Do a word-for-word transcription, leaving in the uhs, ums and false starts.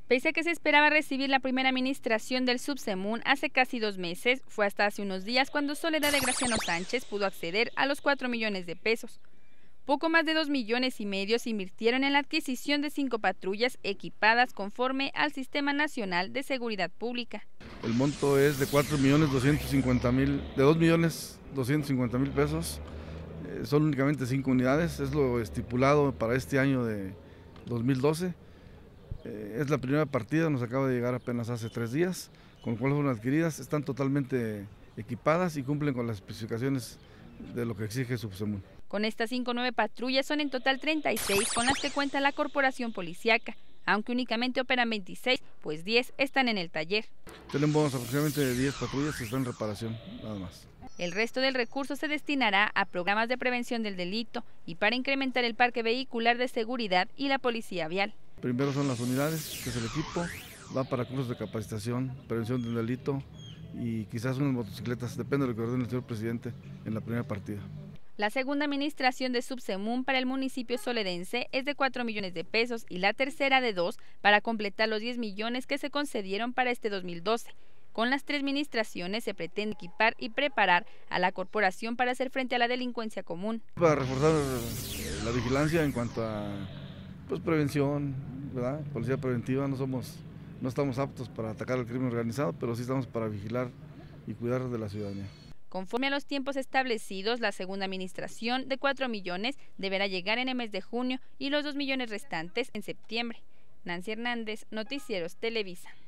Pese a que se esperaba recibir la primera administración del Subsemún hace casi dos meses, fue hasta hace unos días cuando Soledad de Graciano Sánchez pudo acceder a los cuatro millones de pesos. Poco más de dos millones y medio se invirtieron en la adquisición de cinco patrullas equipadas conforme al Sistema Nacional de Seguridad Pública. El monto es de cuatro millones doscientos cincuenta mil, de dos millones doscientos cincuenta mil pesos. Eh, son únicamente cinco unidades, es lo estipulado para este año de dos mil doce. Eh, es la primera partida, nos acaba de llegar apenas hace tres días, con lo cual fueron adquiridas, están totalmente equipadas y cumplen con las especificaciones de lo que exige Subsemún. Con estas cinco nueve patrullas son en total treinta y seis con las que cuenta la corporación policíaca, aunque únicamente operan veintiséis, pues diez están en el taller. Tenemos aproximadamente diez patrullas que están en reparación, nada más. El resto del recurso se destinará a programas de prevención del delito y para incrementar el parque vehicular de seguridad y la policía vial. Primero son las unidades, que es el equipo, va para cursos de capacitación, prevención del delito y quizás unas motocicletas, depende de lo que ordene el señor presidente en la primera partida. La segunda administración de Subsemún para el municipio soledense es de cuatro millones de pesos y la tercera de dos para completar los diez millones que se concedieron para este dos mil doce. Con las tres administraciones se pretende equipar y preparar a la corporación para hacer frente a la delincuencia común. Para reforzar la vigilancia en cuanto a pues, prevención, ¿verdad? Policía preventiva, no somos, no estamos aptos para atacar el crimen organizado, pero sí estamos para vigilar y cuidar de la ciudadanía. Conforme a los tiempos establecidos, la segunda administración de cuatro millones deberá llegar en el mes de junio y los dos millones restantes en septiembre. Nancy Hernández, Noticieros Televisa.